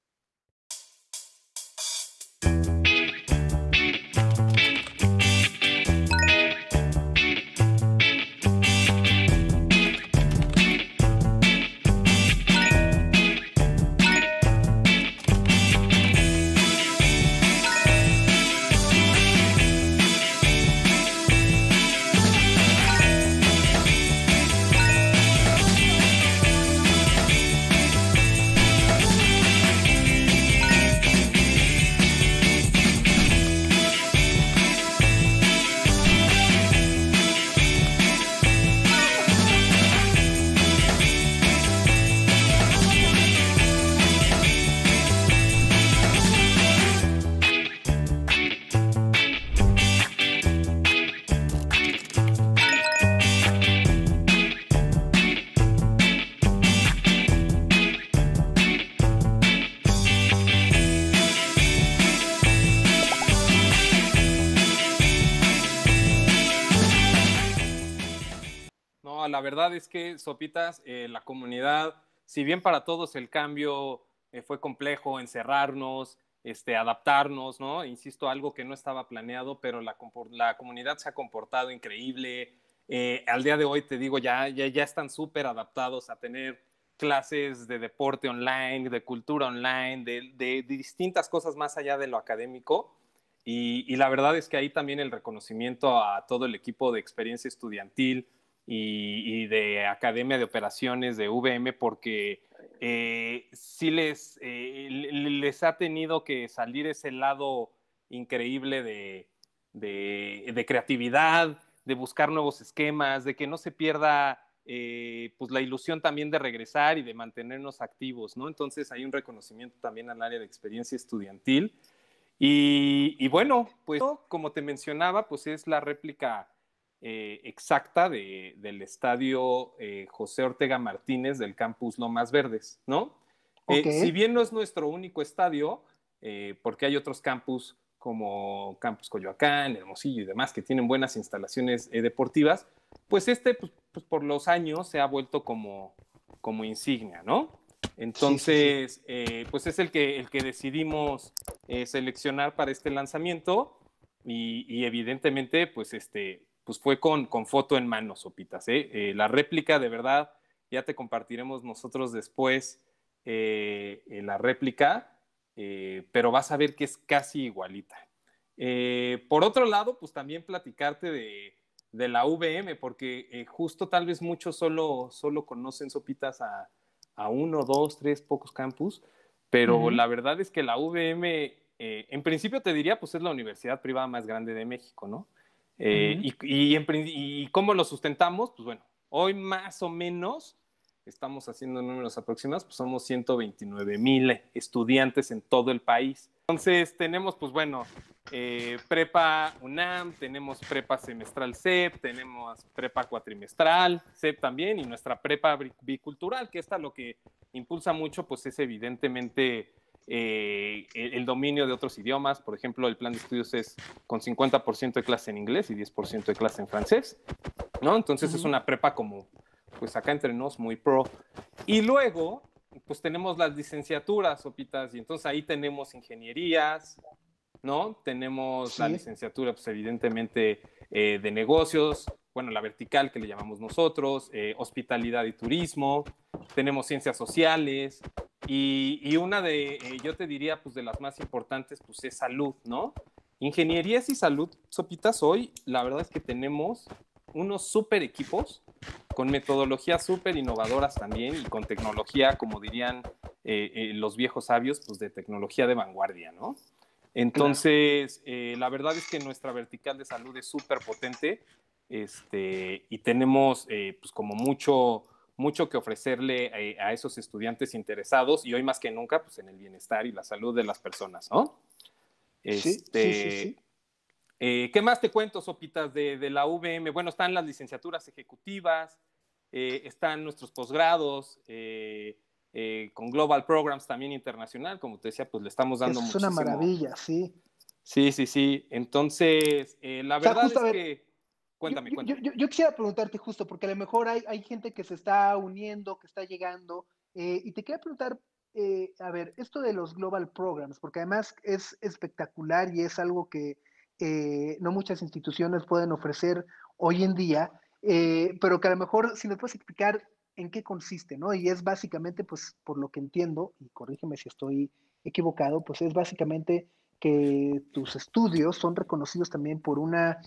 No, la verdad es que, Sopitas, eh, la comunidad, si bien para todos el cambio eh, fue complejo, encerrarnos, este, adaptarnos, ¿no? Insisto, algo que no estaba planeado, pero la, la comunidad se ha comportado increíble. Eh, al día de hoy, te digo, ya, ya, ya están súper adaptados a tener clases de deporte online, de cultura online, de, de, de distintas cosas más allá de lo académico. Y, y la verdad es que ahí también el reconocimiento a todo el equipo de experiencia estudiantil, y, y de Academia de Operaciones de U V M, porque eh, sí les, eh, les ha tenido que salir ese lado increíble de, de, de creatividad, de buscar nuevos esquemas, de que no se pierda eh, pues la ilusión también de regresar y de mantenernos activos, ¿no? Entonces hay un reconocimiento también al área de experiencia estudiantil. Y, y bueno, pues como te mencionaba, pues es la réplica eh, exacta de, del estadio eh, José Ortega Martínez del campus Lomas Verdes, ¿no? Ok. Eh, si bien no es nuestro único estadio, eh, porque hay otros campus como Campus Coyoacán, Hermosillo y demás que tienen buenas instalaciones eh, deportivas, pues este, pues, pues por los años se ha vuelto como, como insignia, ¿no? Entonces, sí, sí, sí. Eh, pues es el que, el que decidimos eh, seleccionar para este lanzamiento y, y evidentemente, pues, este, pues fue con, con foto en mano, Sopitas. ¿eh? Eh, la réplica, de verdad, ya te compartiremos nosotros después eh, eh, la réplica, eh, pero vas a ver que es casi igualita. Eh, por otro lado, pues también platicarte de, de la U V M, porque eh, justo tal vez muchos solo, solo conocen, Sopitas, a a uno, dos, tres, pocos campus, pero uh-huh. la verdad es que la U V M, eh, en principio te diría, pues es la universidad privada más grande de México, ¿no? Eh, uh-huh. y, y, en, ¿Y cómo lo sustentamos? Pues bueno, hoy más o menos, estamos haciendo números aproximados, pues somos ciento veintinueve mil estudiantes en todo el país. Entonces tenemos, pues bueno, eh, prepa UNAM, tenemos prepa semestral C E P, tenemos prepa cuatrimestral, C E P también, y nuestra prepa bicultural, que esta lo que impulsa mucho, pues es evidentemente eh, el, el dominio de otros idiomas. Por ejemplo, el plan de estudios es con cincuenta por ciento de clase en inglés y diez por ciento de clase en francés, ¿no? Entonces uh-huh. es una prepa como, pues acá entre nos, muy pro. Y luego, pues tenemos las licenciaturas, Sopitas, y entonces ahí tenemos ingenierías, ¿no? Tenemos sí. la licenciatura, pues evidentemente, eh, de negocios, bueno, la vertical que le llamamos nosotros, eh, hospitalidad y turismo, tenemos ciencias sociales, y, y una de, eh, yo te diría, pues de las más importantes, pues es salud, ¿no? Ingenierías y salud, Sopitas, hoy la verdad es que tenemos unos súper equipos con metodologías súper innovadoras también y con tecnología, como dirían eh, eh, los viejos sabios, pues de tecnología de vanguardia, ¿no? Entonces, claro. eh, la verdad es que nuestra vertical de salud es súper potente este, y tenemos eh, pues como mucho, mucho que ofrecerle eh, a esos estudiantes interesados y hoy más que nunca pues en el bienestar y la salud de las personas, ¿no? Este, sí, sí, sí, sí. Eh, ¿Qué más te cuento, Sopitas, de, de la U V M? Bueno, están las licenciaturas ejecutivas, eh, están nuestros posgrados, eh, eh, con Global Programs también internacional, como te decía, pues le estamos dando es muchísimo. Es una maravilla, sí. Sí, sí, sí. Entonces, eh, la verdad o sea, justo, es ver, que... Cuéntame, yo, cuéntame. Yo, yo, yo quisiera preguntarte justo, porque a lo mejor hay, hay gente que se está uniendo, que está llegando, eh, y te quería preguntar, eh, a ver, esto de los Global Programs, porque además es espectacular y es algo que eh, no muchas instituciones pueden ofrecer hoy en día, eh, pero que a lo mejor si nos puedes explicar en qué consiste, ¿no? Y es básicamente, pues, por lo que entiendo, y corrígeme si estoy equivocado, pues es básicamente que tus estudios son reconocidos también por una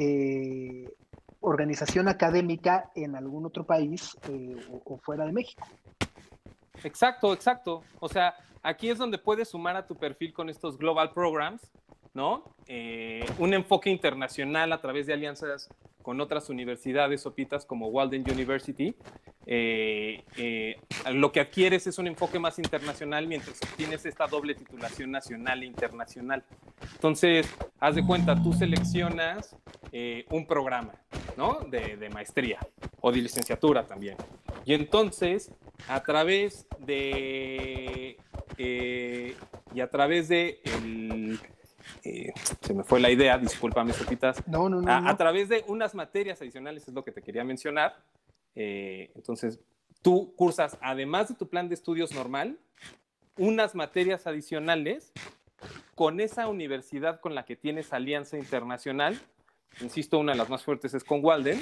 eh, organización académica en algún otro país eh, o, o fuera de México. Exacto, exacto. O sea, aquí es donde puedes sumar a tu perfil con estos Global Programs, ¿no? Eh, un enfoque internacional a través de alianzas con otras universidades, Sopitas, como Walden University. Eh, eh, lo que adquieres es un enfoque más internacional mientras obtienes esta doble titulación nacional e internacional. Entonces, haz de cuenta, tú seleccionas eh, un programa, ¿no? De, de maestría o de licenciatura también. Y entonces, a través de... Eh, y a través de... El, Eh, se me fue la idea, discúlpame, Sopitas. No, no, no, a, no. a través de unas materias adicionales, es lo que te quería mencionar. Eh, entonces, tú cursas, además de tu plan de estudios normal, unas materias adicionales con esa universidad con la que tienes alianza internacional. Insisto, una de las más fuertes es con Walden.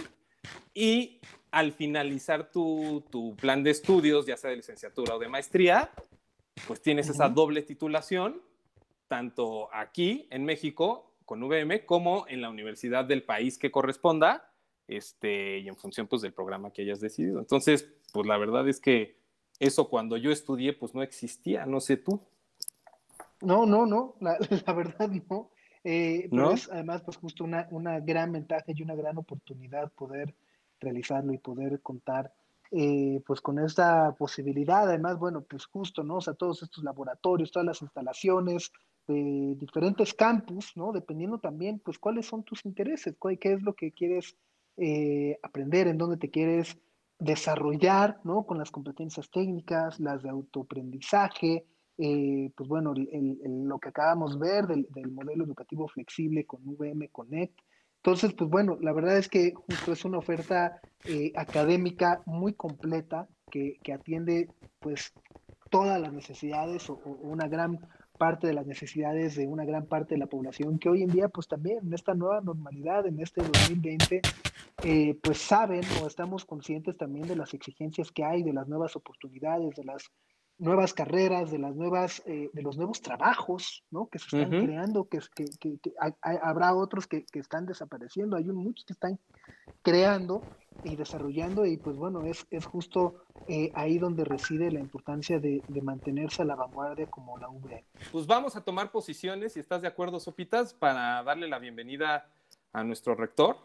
Y al finalizar tu, tu plan de estudios, ya sea de licenciatura o de maestría, pues tienes uh-huh. esa doble titulación, tanto aquí en México con U V M como en la universidad del país que corresponda, este, y en función pues del programa que hayas decidido. Entonces, pues la verdad es que eso cuando yo estudié pues no existía, no sé tú. No, no, no, la, la verdad no. Eh, pero ¿no? es además pues justo una, una gran ventaja y una gran oportunidad poder realizarlo y poder contar eh, pues con esta posibilidad. Además, bueno, pues justo, ¿no? O sea, todos estos laboratorios, todas las instalaciones de diferentes campus, ¿no? Dependiendo también, pues, cuáles son tus intereses, cuál, qué es lo que quieres eh, aprender, en dónde te quieres desarrollar, ¿no? Con las competencias técnicas, las de autoaprendizaje, eh, pues bueno, el, el, el, lo que acabamos de ver del, del modelo educativo flexible con V M Connect. Entonces, pues bueno, la verdad es que justo es una oferta eh, académica muy completa que, que atiende pues todas las necesidades o, o, una gran parte de las necesidades de una gran parte de la población que hoy en día pues también en esta nueva normalidad, en este dos mil veinte, eh, pues saben o estamos conscientes también de las exigencias que hay, de las nuevas oportunidades, de las nuevas carreras, de las nuevas, eh, de los nuevos trabajos, ¿no? Que se están uh-huh. creando, que, que, que, que hay, hay, habrá otros que, que están desapareciendo, hay muchos que están creando y desarrollando, y pues bueno, es, es justo eh, ahí donde reside la importancia de, de mantenerse a la vanguardia como la U V M. Pues vamos a tomar posiciones, si estás de acuerdo, Sopitas, para darle la bienvenida a nuestro rector,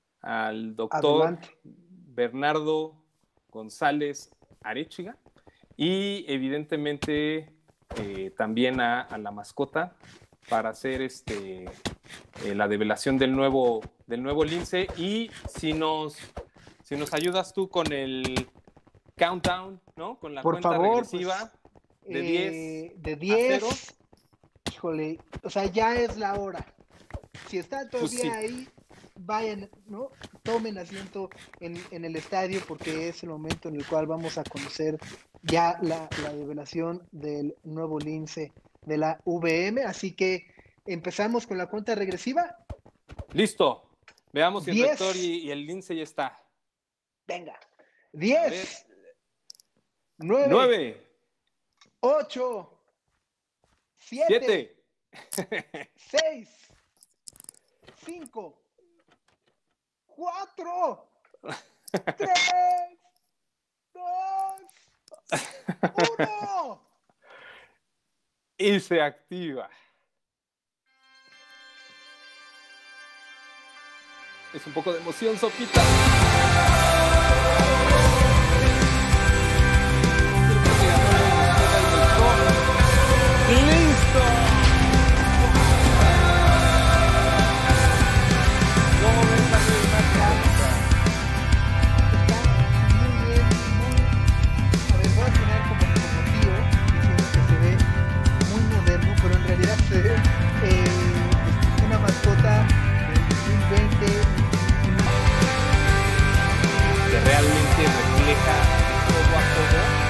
al doctor Adelante. Bernardo González Arechiga, y evidentemente eh, también a, a la mascota para hacer este, eh, la develación del nuevo, del nuevo lince. Y si nos, si nos ayudas tú con el countdown, ¿no? Con la Por cuenta favor, regresiva pues, de eh, diez de diez, híjole, o sea, ya es la hora. Si está todavía pues sí. ahí, vayan, ¿no? Tomen asiento en, en el estadio, porque es el momento en el cual vamos a conocer ya la, la develación del nuevo lince de la V M. Así que empezamos con la cuenta regresiva. Listo. Veamos si el rector y, y el lince ya está. Venga. diez, nueve, nueve, ocho, siete, seis, cinco, cuatro, tres, dos, uno. Y se activa. Es un poco de emoción, Sopita. ¡Listo! ¿Cómo ves la Está muy bien, muy... A ver, voy a poner como, como tío, diciendo que se ve muy moderno, pero en realidad se ve eh, una mascota del dos mil veinte que realmente refleja todo a todo.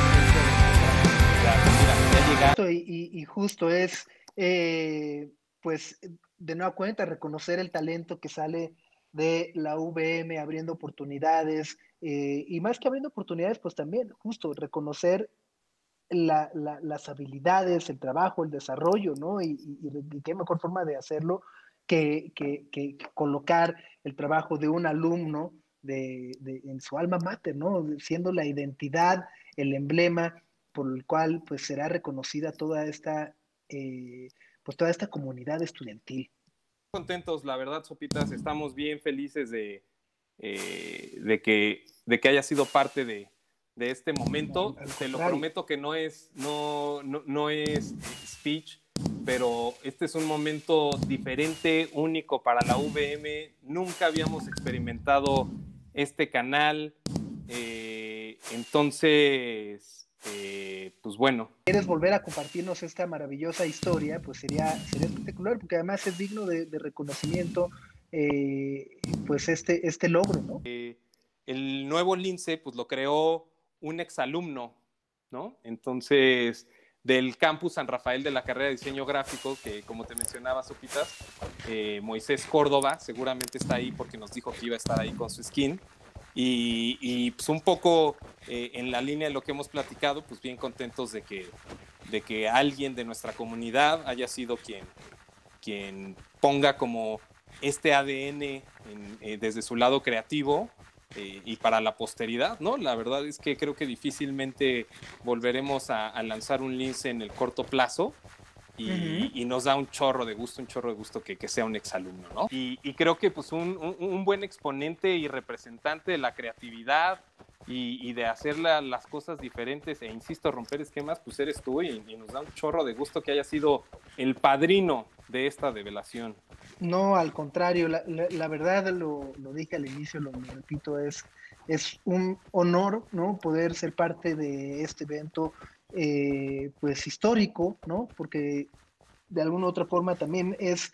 Y, y, y justo es, eh, pues, de nueva cuenta, reconocer el talento que sale de la V M abriendo oportunidades, eh, y más que abriendo oportunidades, pues también justo reconocer la, la, las habilidades, el trabajo, el desarrollo, ¿no? Y, y, y qué mejor forma de hacerlo que, que, que, que colocar el trabajo de un alumno de, de, en su alma mater, ¿no? Siendo la identidad, el emblema por el cual pues será reconocida toda esta, eh, pues toda esta comunidad estudiantil. Contentos, la verdad, Sopitas, estamos bien felices de, eh, de, que, de que haya sido parte de, de este momento. No, te lo prometo que no es, no, no, no es speech, pero este es un momento diferente, único para la V M. Nunca habíamos experimentado este canal, eh, entonces... Eh, pues bueno. Si quieres volver a compartirnos esta maravillosa historia, pues sería, sería espectacular, porque además es digno de, de reconocimiento, eh, pues este, este logro, ¿no? Eh, el nuevo lince, pues lo creó un exalumno, ¿no? Entonces, del campus San Rafael de la carrera de diseño gráfico, que como te mencionaba, Sopitas, eh, Moisés Córdoba, seguramente está ahí porque nos dijo que iba a estar ahí con su skin. Y, y pues un poco eh, en la línea de lo que hemos platicado, pues bien contentos de que, de que alguien de nuestra comunidad haya sido quien, quien ponga como este A D N en, eh, desde su lado creativo eh, y para la posteridad, ¿no? La verdad es que creo que difícilmente volveremos a, a lanzar un lince en el corto plazo, y, Uh-huh. y nos da un chorro de gusto, un chorro de gusto que, que sea un exalumno, ¿no? Y, y creo que pues un, un, un buen exponente y representante de la creatividad y, y de hacer la, las cosas diferentes e, insisto, romper esquemas, pues eres tú, y, y nos da un chorro de gusto que haya sido el padrino de esta develación. No, al contrario, la, la, la verdad, lo, lo dije al inicio, lo, lo repito, es, es un honor, ¿no?, poder ser parte de este evento, eh, pues histórico, ¿no?, porque de alguna u otra forma también es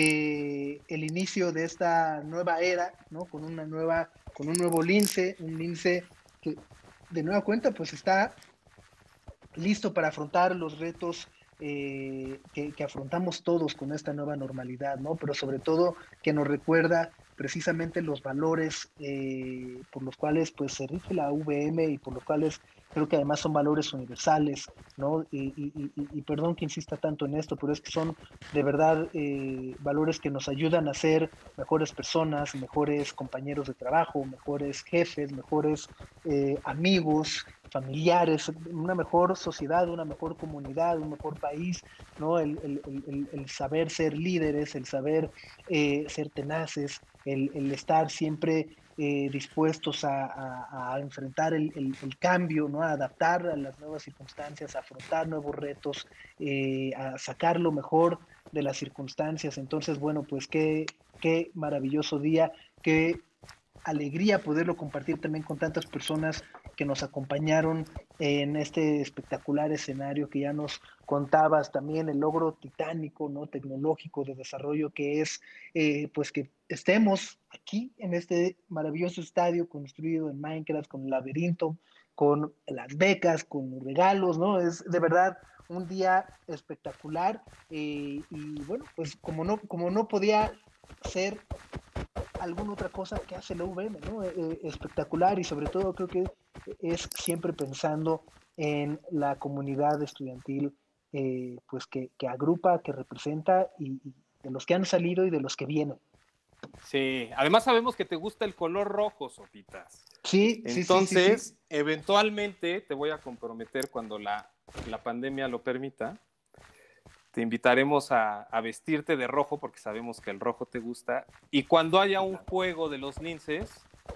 eh, el inicio de esta nueva era, ¿no?, con una nueva, con un nuevo lince, un lince que de nueva cuenta pues está listo para afrontar los retos eh, que, que afrontamos todos con esta nueva normalidad, ¿no? Pero sobre todo que nos recuerda precisamente los valores eh, por los cuales pues se rige la U V M y por los cuales creo que además son valores universales, ¿no? Y, y, y, y perdón que insista tanto en esto, pero es que son de verdad eh, valores que nos ayudan a ser mejores personas, mejores compañeros de trabajo, mejores jefes, mejores eh, amigos, familiares, una mejor sociedad, una mejor comunidad, un mejor país, ¿no? El, el, el, el saber ser líderes, el saber eh, ser tenaces, el, el estar siempre eh, dispuestos a, a, a enfrentar el, el, el cambio, ¿no? A adaptar a las nuevas circunstancias, a afrontar nuevos retos, eh, a sacar lo mejor de las circunstancias. Entonces, bueno, pues qué, qué maravilloso día, qué alegría poderlo compartir también con tantas personas que nos acompañaron en este espectacular escenario que ya nos contabas, también el logro titánico, ¿no?, tecnológico de desarrollo que es, eh, pues que estemos aquí en este maravilloso estadio construido en Minecraft, con el laberinto, con las becas, con los regalos, ¿no? Es de verdad un día espectacular eh, y bueno, pues como no, como no podía ser alguna otra cosa que hace la U V M, ¿no? Eh, espectacular, y sobre todo creo que es siempre pensando en la comunidad estudiantil eh, pues que, que agrupa, que representa, y, y de los que han salido y de los que vienen. Sí, además sabemos que te gusta el color rojo, Sopitas. Sí, entonces, sí, sí, sí. eventualmente te voy a comprometer, cuando la, la pandemia lo permita, te invitaremos a, a vestirte de rojo, porque sabemos que el rojo te gusta, y cuando haya un juego de los linces,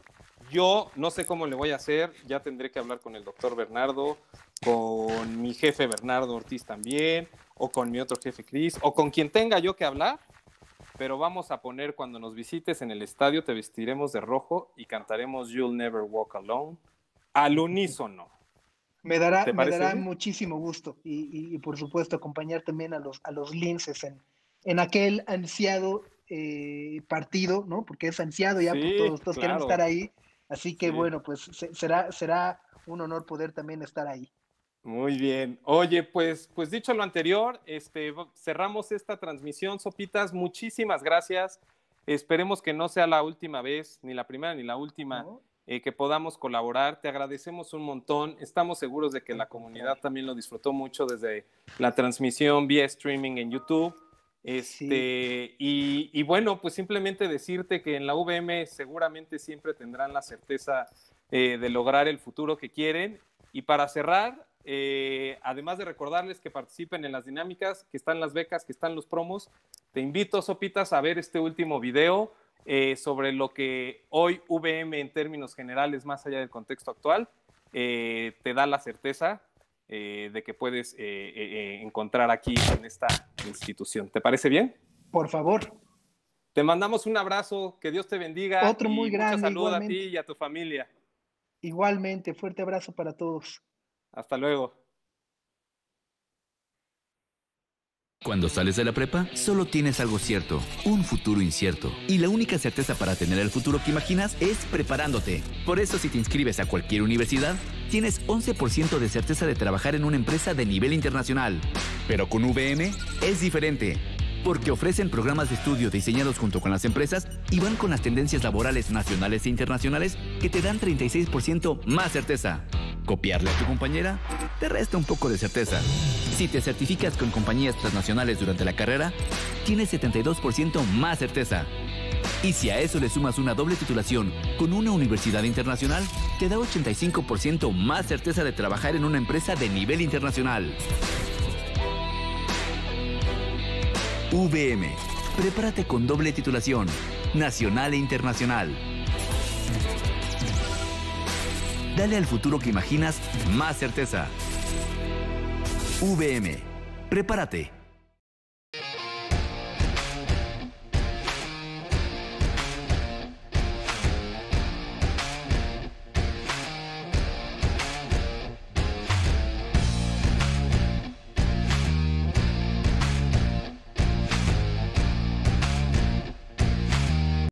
yo no sé cómo le voy a hacer, ya tendré que hablar con el doctor Bernardo, con mi jefe Bernardo Ortiz también, o con mi otro jefe Cris, o con quien tenga yo que hablar, pero vamos a poner, cuando nos visites en el estadio, te vestiremos de rojo y cantaremos You'll Never Walk Alone al unísono. Me dará, me dará muchísimo gusto y, y, y por supuesto acompañar también a los, a los linces en, en aquel ansiado eh, partido, ¿no? Porque es ansiado ya, sí, pues todos, todos claro. queremos estar ahí, así que sí. bueno, pues se, será, será un honor poder también estar ahí. Muy bien. Oye, pues, pues dicho lo anterior, este, cerramos esta transmisión, Sopitas. Muchísimas gracias. Esperemos que no sea la última vez, ni la primera ni la última, ¿no? eh, que podamos colaborar. Te agradecemos un montón. Estamos seguros de que la comunidad también lo disfrutó mucho desde la transmisión vía streaming en YouTube. Este, sí. y, y bueno, pues simplemente decirte que en la U V M seguramente siempre tendrán la certeza eh, de lograr el futuro que quieren. Y para cerrar, eh, además de recordarles que participen en las dinámicas, que están las becas, que están los promos, te invito, Sopitas, a ver este último video eh, sobre lo que hoy U V M en términos generales, más allá del contexto actual, eh, te da la certeza eh, de que puedes eh, eh, encontrar aquí en esta institución. ¿Te parece bien? Por favor. Te mandamos un abrazo, que Dios te bendiga. Otro muy y grande. Mucha salud igualmente. a ti y a tu familia. Igualmente, fuerte abrazo para todos. Hasta luego. Cuando sales de la prepa, solo tienes algo cierto, un futuro incierto. Y la única certeza para tener el futuro que imaginas es preparándote. Por eso, si te inscribes a cualquier universidad, tienes once por ciento de certeza de trabajar en una empresa de nivel internacional. Pero con U V M es diferente, porque ofrecen programas de estudio diseñados junto con las empresas y van con las tendencias laborales nacionales e internacionales que te dan treinta y seis por ciento más certeza. Copiarle a tu compañera te resta un poco de certeza. Si te certificas con compañías transnacionales durante la carrera, tienes setenta y dos por ciento más certeza. Y si a eso le sumas una doble titulación con una universidad internacional, te da ochenta y cinco por ciento más certeza de trabajar en una empresa de nivel internacional. U V M. Prepárate con doble titulación, nacional e internacional. Dale al futuro que imaginas más certeza. U V M. Prepárate.